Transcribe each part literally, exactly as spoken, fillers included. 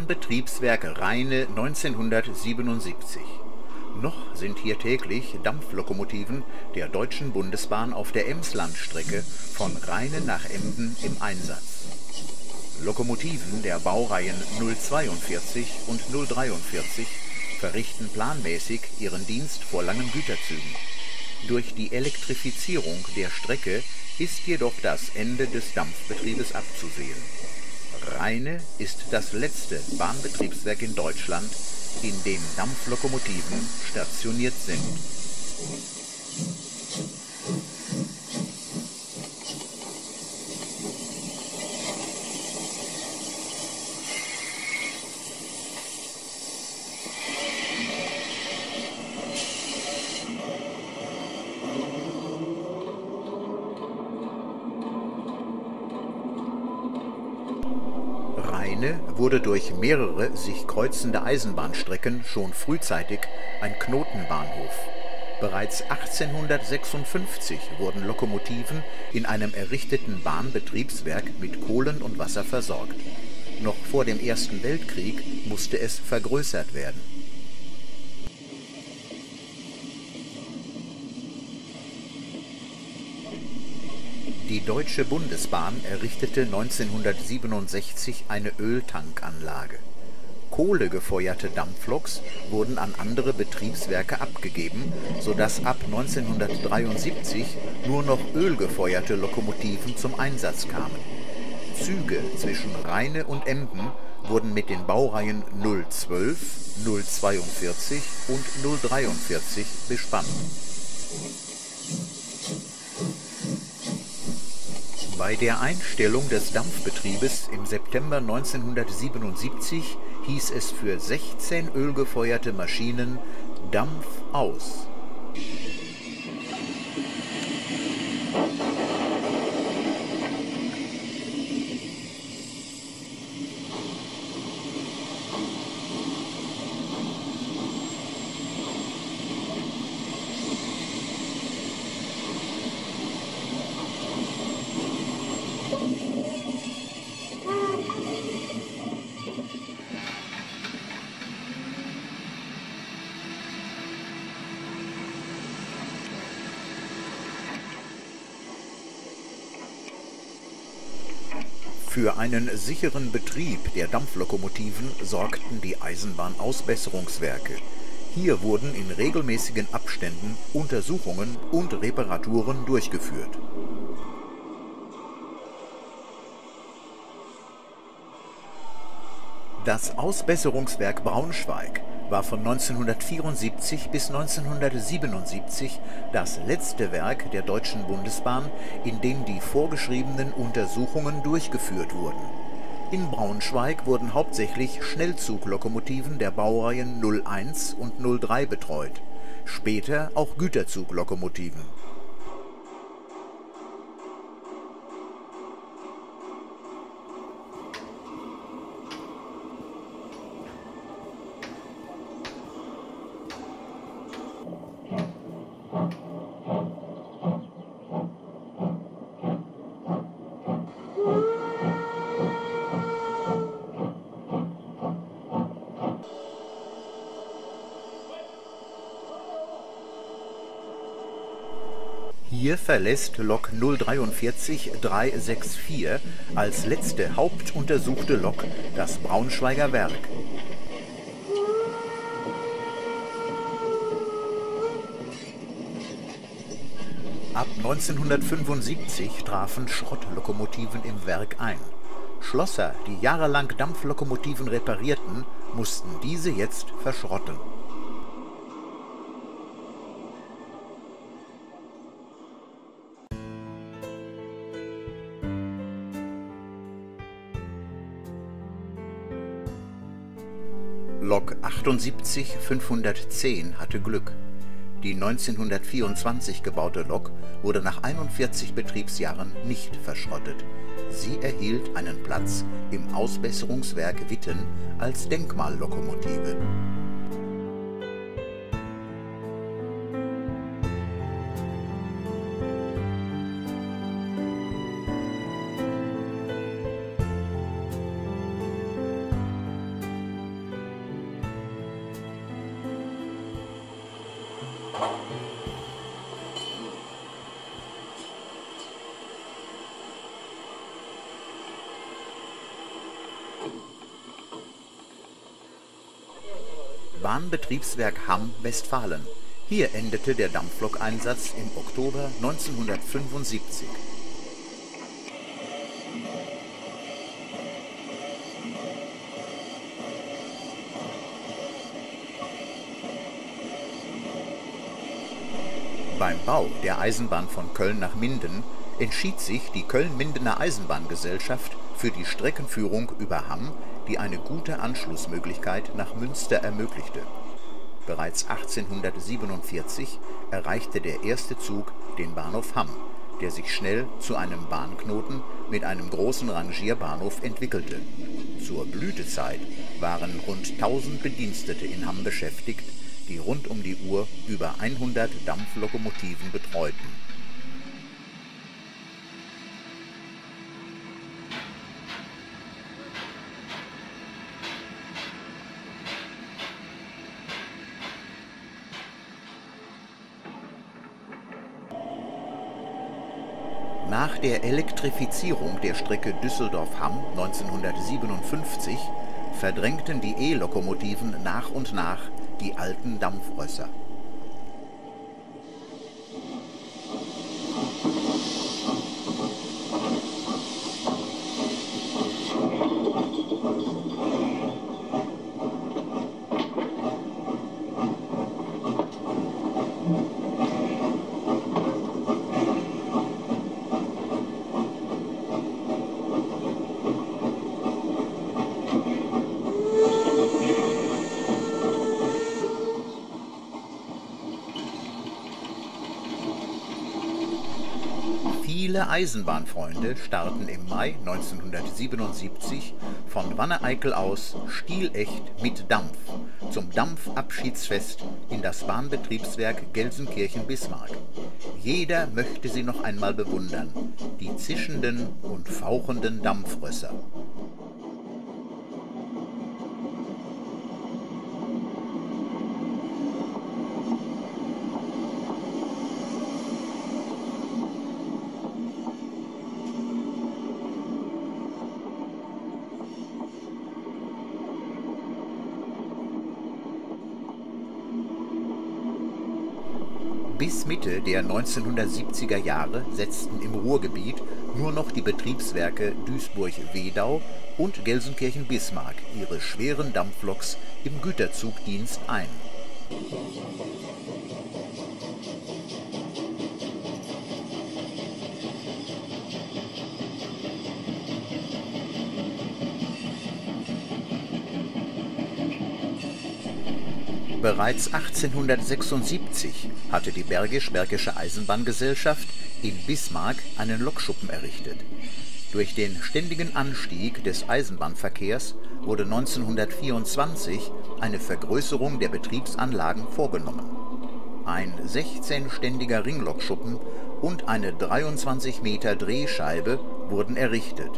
Bahnbetriebswerk Rheine neunzehnhundertsiebenundsiebzig. Noch sind hier täglich Dampflokomotiven der Deutschen Bundesbahn auf der Emslandstrecke von Rheine nach Emden im Einsatz. Lokomotiven der Baureihen null zweiundvierzig und null dreiundvierzig verrichten planmäßig ihren Dienst vor langen Güterzügen. Durch die Elektrifizierung der Strecke ist jedoch das Ende des Dampfbetriebes abzusehen. Rheine ist das letzte Bahnbetriebswerk in Deutschland, in dem Dampflokomotiven stationiert sind. Rheine wurde durch mehrere sich kreuzende Eisenbahnstrecken schon frühzeitig ein Knotenbahnhof. Bereits achtzehnhundertsechsundfünfzig wurden Lokomotiven in einem errichteten Bahnbetriebswerk mit Kohlen und Wasser versorgt. Noch vor dem Ersten Weltkrieg musste es vergrößert werden. Die Deutsche Bundesbahn errichtete neunzehnhundertsiebenundsechzig eine Öltankanlage. Kohlegefeuerte Dampfloks wurden an andere Betriebswerke abgegeben, sodass ab neunzehnhundertdreiundsiebzig nur noch ölgefeuerte Lokomotiven zum Einsatz kamen. Züge zwischen Rheine und Emden wurden mit den Baureihen null zwölf, null zweiundvierzig und null dreiundvierzig bespannt. Bei der Einstellung des Dampfbetriebes im September neunzehnhundertsiebenundsiebzig hieß es für sechzehn ölgefeuerte Maschinen Dampf aus. Für einen sicheren Betrieb der Dampflokomotiven sorgten die Eisenbahnausbesserungswerke. Hier wurden in regelmäßigen Abständen Untersuchungen und Reparaturen durchgeführt. Das Ausbesserungswerk Braunschweig war von neunzehnhundertvierundsiebzig bis neunzehnhundertsiebenundsiebzig das letzte Werk der Deutschen Bundesbahn, in dem die vorgeschriebenen Untersuchungen durchgeführt wurden. In Braunschweig wurden hauptsächlich Schnellzuglokomotiven der Baureihen null eins und null drei betreut, später auch Güterzuglokomotiven. Hier verlässt Lok null dreiundvierzig dreihundertvierundsechzig als letzte hauptuntersuchte Lok das Braunschweiger Werk. Ab neunzehnhundertfünfundsiebzig trafen Schrottlokomotiven im Werk ein. Schlosser, die jahrelang Dampflokomotiven reparierten, mussten diese jetzt verschrotten. Lok achtundsiebzig fünfhundertzehn hatte Glück. Die neunzehnhundertvierundzwanzig gebaute Lok wurde nach einundvierzig Betriebsjahren nicht verschrottet. Sie erhielt einen Platz im Ausbesserungswerk Witten als Denkmallokomotive. Bahnbetriebswerk Hamm, Westfalen. Hier endete der Dampflokeinsatz im Oktober neunzehnhundertfünfundsiebzig. Beim Bau der Eisenbahn von Köln nach Minden entschied sich die Köln-Mindener Eisenbahngesellschaft für die Streckenführung über Hamm, die eine gute Anschlussmöglichkeit nach Münster ermöglichte. Bereits achtzehnhundertsiebenundvierzig erreichte der erste Zug den Bahnhof Hamm, der sich schnell zu einem Bahnknoten mit einem großen Rangierbahnhof entwickelte. Zur Blütezeit waren rund tausend Bedienstete in Hamm beschäftigt, die rund um die Uhr über hundert Dampflokomotiven betreuten. Nach der Elektrifizierung der Strecke Düsseldorf-Hamm neunzehnhundertsiebenundfünfzig verdrängten die E-Lokomotiven nach und nach die alten Dampfrösser. Viele Eisenbahnfreunde starten im Mai neunzehnhundertsiebenundsiebzig von Wanne-Eickel aus stilecht mit Dampf zum Dampfabschiedsfest in das Bahnbetriebswerk Gelsenkirchen-Bismarck. Jeder möchte sie noch einmal bewundern, die zischenden und fauchenden Dampfrösser. Bis Mitte der neunzehnhundertsiebziger Jahre setzten im Ruhrgebiet nur noch die Betriebswerke Duisburg-Wedau und Gelsenkirchen-Bismarck ihre schweren Dampfloks im Güterzugdienst ein. Bereits achtzehnhundertsechsundsiebzig hatte die Bergisch-Märkische Eisenbahngesellschaft in Bismarck einen Lokschuppen errichtet. Durch den ständigen Anstieg des Eisenbahnverkehrs wurde neunzehnhundertvierundzwanzig eine Vergrößerung der Betriebsanlagen vorgenommen. Ein sechzehnständiger Ringlokschuppen und eine dreiundzwanzig Meter Drehscheibe wurden errichtet.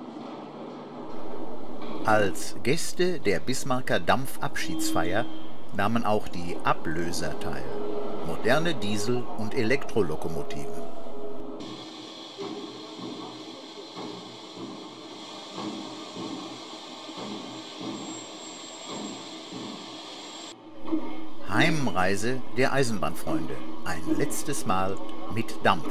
Als Gäste der Bismarcker Dampfabschiedsfeier nahmen auch die Ablöser teil, moderne Diesel- und Elektrolokomotiven. Heimreise der Eisenbahnfreunde. Ein letztes Mal mit Dampf.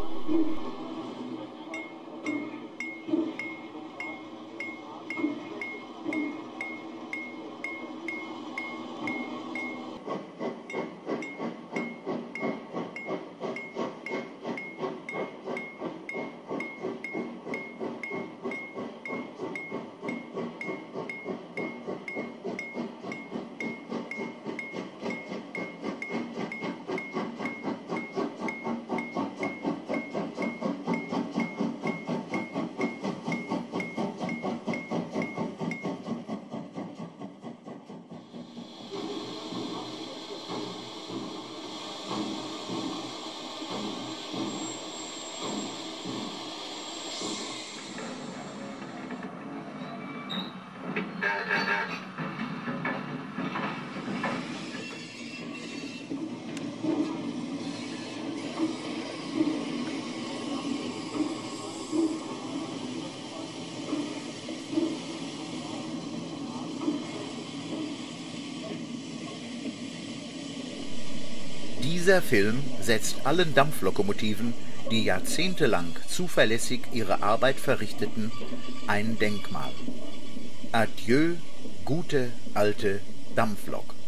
Dieser Film setzt allen Dampflokomotiven, die jahrzehntelang zuverlässig ihre Arbeit verrichteten, ein Denkmal. Adieu, gute alte Dampflok.